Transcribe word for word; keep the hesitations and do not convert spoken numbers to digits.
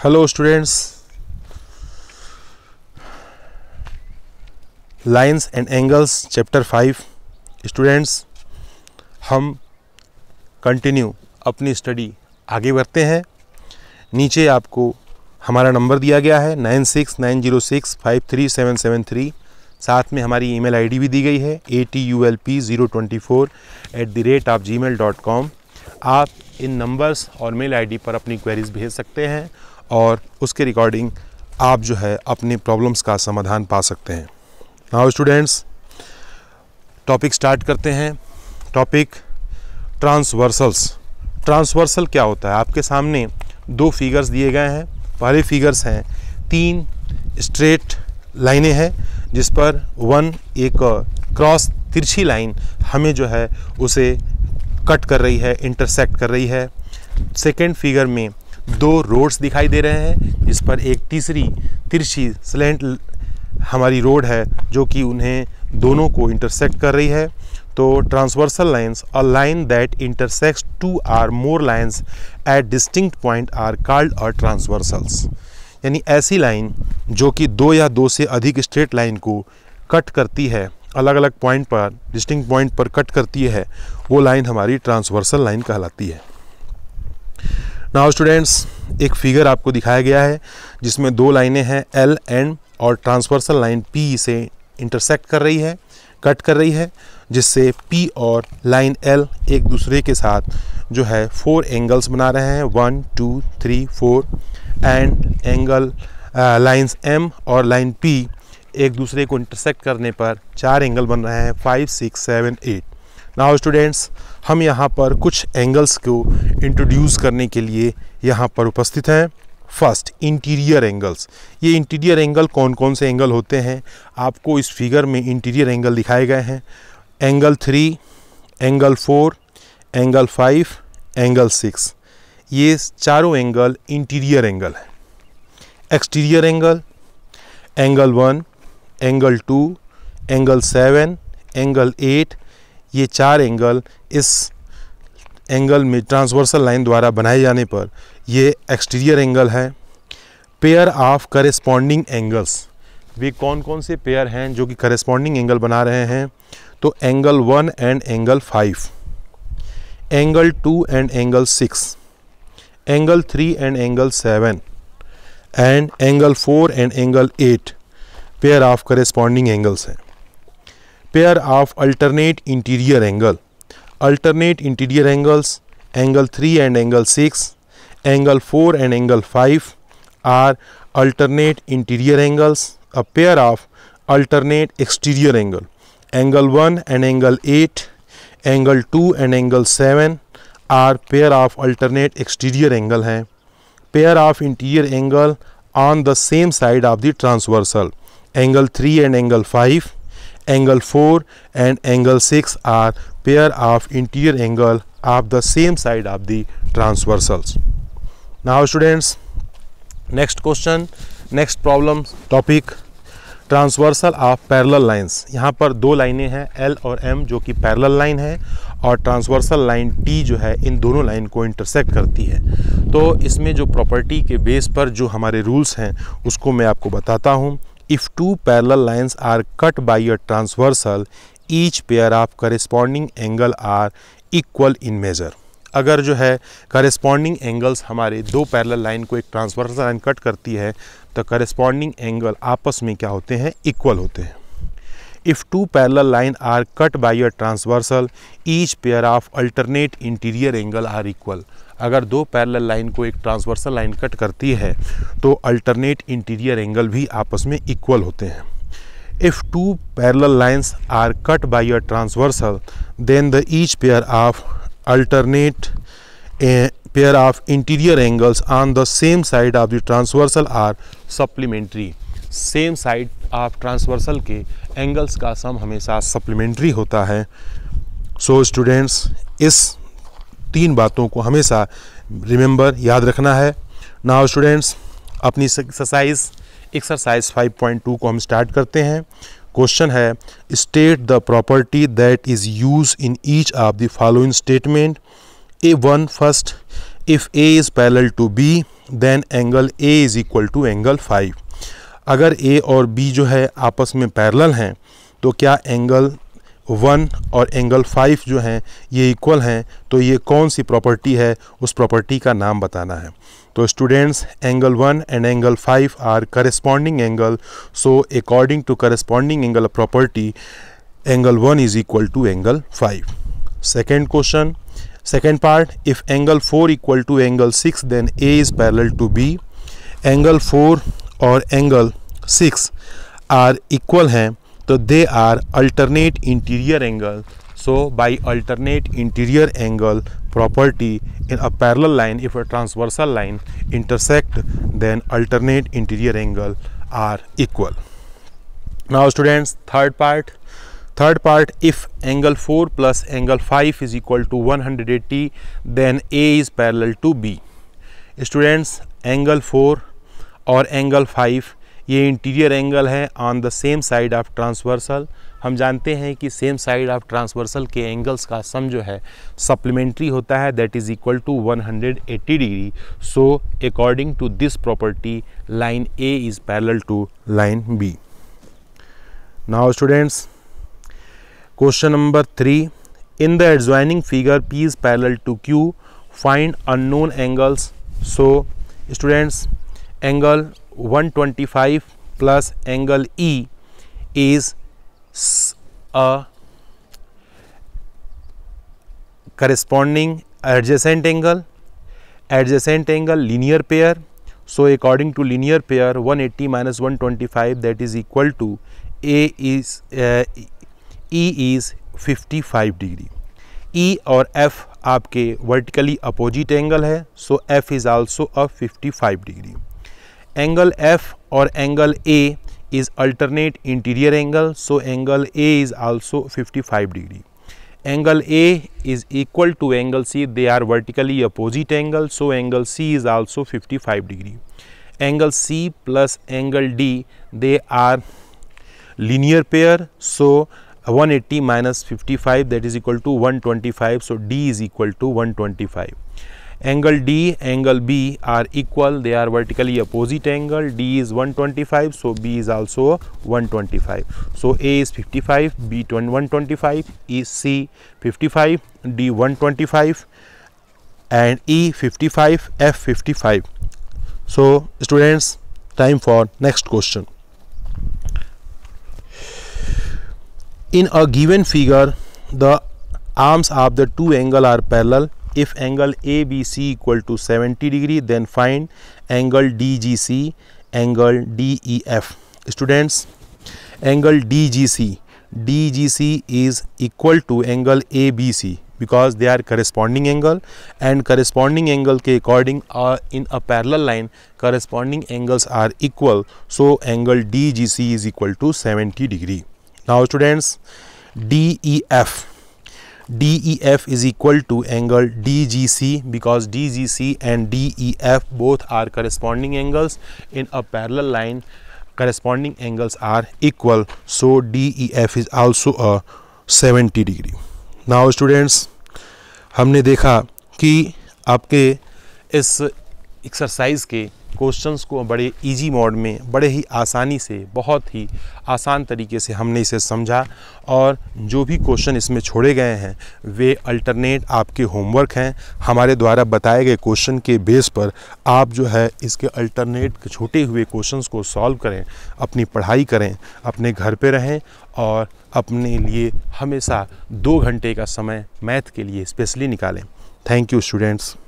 Hello students, lines and angles chapter five. Students, हम continue अपनी study आगे बढ़ते हैं। नीचे आपको हमारा नंबर दिया गया है nine six nine zero six five three seven seven three. साथ में हमारी ईमेल आईडी भी दी गई है A T U L P zero twenty four at the rate of G mail dot com. आप इन नंबर्स और मेल आईडी पर अपनी क्वेरीज भेज सकते हैं और उसके रिकॉर्डिंग आप जो है अपनी प्रॉब्लम्स का समाधान पा सकते हैं। नाउ स्टूडेंट्स, टॉपिक स्टार्ट करते हैं। Topic transversals. ट्रांसवर्सल क्या होता है? आपके सामने दो फिगर्स दिए गए हैं। पहले फिगर्स हैं तीन स्ट्रेट लाइनें हैं जिस पर वन एक क्रॉस तिरछी लाइन हमें जो है उसे कट कर रही है, इंटरसेक्ट कर रही है। सेकेंड फिगर में दो रोड्स दिखाई दे रहे हैं जिस पर एक तीसरी तिरछी स्लैंट हमारी रोड है जो कि उन्हें दोनों को इंटरसेक्ट कर रही है। तो transversal lines, a line that intersects two or more lines at distinct point are called a transversals. यानी ऐसी लाइन जो कि दो या दो से अधिक स्ट्रेट लाइन को कट करती है, अलग अलग पॉइंट पर, डिस्टिंक्ट पॉइंट पर कट करती है, वो लाइन हमारी ट्रांसवर्सल लाइन कहलाती है। नाउ स्टूडेंट्स, एक फिगर आपको दिखाया गया है जिसमें दो लाइनें हैं एल एंड, और ट्रांसवर्सल लाइन पी से इंटरसेक्ट कर रही है, कट कर रही है, जिससे पी और लाइन एल एक दूसरे के साथ जो है फोर एंगल्स बना रहे हैं, one two three four. And angle lines M और लाइन पी एक दूसरे को इंटरसेक्ट करने पर चार एंगल बन रहे हैं, five six seven eight. Now students, हम यहाँ पर कुछ एंगल्स को इंट्रोड्यूस करने के लिए यहाँ पर उपस्थित हैं। First, interior angles. ये इंटीरियर एंगल कौन कौन से एंगल होते हैं? आपको इस फिगर में इंटीरियर एंगल दिखाए गए हैं। Angle three, angle four, angle five, angle six. ये चारों एंगल इंटीरियर एंगल है। Exterior angle, angle one, angle two, angle seven, angle eight, ये चार एंगल इस एंगल में ट्रांसवर्सल लाइन द्वारा बनाए जाने पर ये एक्सटीरियर एंगल है। पेयर ऑफ करेस्पॉन्डिंग एंगल्स, वे कौन कौन से पेयर हैं जो कि करेस्पॉन्डिंग एंगल बना रहे हैं? तो angle one and angle five, angle two and angle six, angle three and angle seven, and angle four and angle eight pair of corresponding angles हैं। Pair of alternate interior angle, alternate interior angles, angle three and angle six, angle four and angle five are alternate interior angles. A pair of alternate exterior angle, angle one and angle eight, angle two and angle seven are pair of alternate exterior angle हैं। Pair of interior angle on the same side of the transversal, angle three and angle five, angle four and angle six are pair of interior angle of the same side of the transversals. Now students, next question, next problem topic, transversal of parallel lines. यहाँ पर दो लाइनें हैं L और M जो कि parallel line है, और ट्रांसवर्सल लाइन टी जो है इन दोनों लाइन को इंटरसेक्ट करती है। तो इसमें जो प्रॉपर्टी के बेस पर जो हमारे रूल्स हैं उसको मैं आपको बताता हूँ। If two parallel lines are cut by a transversal, each pair of corresponding angle are equal in measure. अगर जो है करेस्पॉन्डिंग एंगल्स हमारे दो पैरेलल लाइन को एक ट्रांसवर्सल लाइन कट करती है तो करेस्पॉन्डिंग एंगल आपस में क्या होते हैं? इक्वल होते हैं। If two parallel line are cut by a transversal, each pair of alternate interior angle are equal. अगर दो पैरेलल लाइन को एक ट्रांसवर्सल लाइन कट करती है तो अल्टरनेट इंटीरियर एंगल भी आपस में इक्वल होते हैं। If two parallel lines are cut by a transversal, then the each pair of alternate a pair of interior angles on the same side of the transversal are supplementary. Same side of transversal के angles का सम हमेशा supplementary होता है। So students, इस तीन बातों को हमेशा remember याद रखना है। Now students, अपनी exercise exercise five point two को हम स्टार्ट करते हैं। क्वेश्चन है, state the property that is use in each of the following statement. A one first, if A is parallel to B then angle A is equal to angle five. अगर A और B जो है आपस में parallel हैं तो क्या angle one और एंगल फाइव जो हैं ये इक्वल हैं, तो ये कौन सी प्रॉपर्टी है उस प्रॉपर्टी का नाम बताना है। तो students, angle one and angle five are corresponding angle, so according to corresponding angle property angle one is equal to angle five. Second question, second part, if angle four equal to angle six then A is parallel to B. Angle four और angle six are equal हैं तो they are alternate interior angle, so by alternate interior angle property in a parallel line, if a transversal line intersect, then alternate interior angle are equal. Now students, third part, third part, if angle four plus angle five is equal to one hundred eighty, then A is parallel to B. Students, angle four और angle five ये interior angle है on the same side of transversal. हम जानते हैं कि same side of transversal के angles का sum जो है सप्लीमेंट्री होता है, that is equal to one hundred eighty degree. So according to this property line A is parallel to line B. Now students, question number three, in the adjoining figure P is parallel to Q, find unknown angles. So students, angle one twenty-five plus angle E is a corresponding adjacent angle, adjacent angle linear pair. So according to linear pair, one eighty minus one twenty-five, that is equal to A is uh, E is fifty-five degree. E और F आपके vertically opposite angle है, so F is also a fifty-five degree. Angle F or angle A is alternate interior angle, so angle A is also fifty-five degree. Angle A is equal to angle C, they are vertically opposite angle, so angle C is also fifty-five degree. Angle C plus angle D, they are linear pair, so one eighty minus fifty-five, that is equal to one twenty-five, so D is equal to one twenty-five. Angle D, angle B are equal, they are vertically opposite angle, D is one twenty-five, so B is also one twenty-five. So A is fifty-five, B one twenty-five, E C fifty-five, D one twenty-five and E fifty-five, F fifty-five. So students, time for next question. In a given figure, the arms of the two angle are parallel. If angle A B C equal to seventy degree, then find angle D G C, angle D E F. Students, angle D G C, D G C is equal to angle A B C because they are corresponding angle, and corresponding angle के according are in a parallel line, corresponding angles are equal, so angle D G C is equal to seventy degree. Now students, D E F, D E F is equal to angle D G C because D G C and D E F both are corresponding angles in a parallel line. Corresponding angles are equal, so D E F is also a seventy degree. Now students, हमने देखा कि आपके इस exercise के questions को बड़े easy mode में, बड़े ही आसानी से, बहुत ही आसान तरीके से हमने इसे समझा, और जो भी क्वेश्चन इसमें छोड़े गए हैं वे अल्टरनेट आपके होमवर्क हैं। हमारे द्वारा बताए गए क्वेश्चन के बेस पर आप जो है इसके अल्टरनेट छोटे हुए क्वेश्चंस को सॉल्व करें, अपनी पढ़ाई करें, अपने घर पे रहें और अपने लिए हमेशा दो घंटे का समय मैथ के लिए स्पेशली निकालें। Thank you students.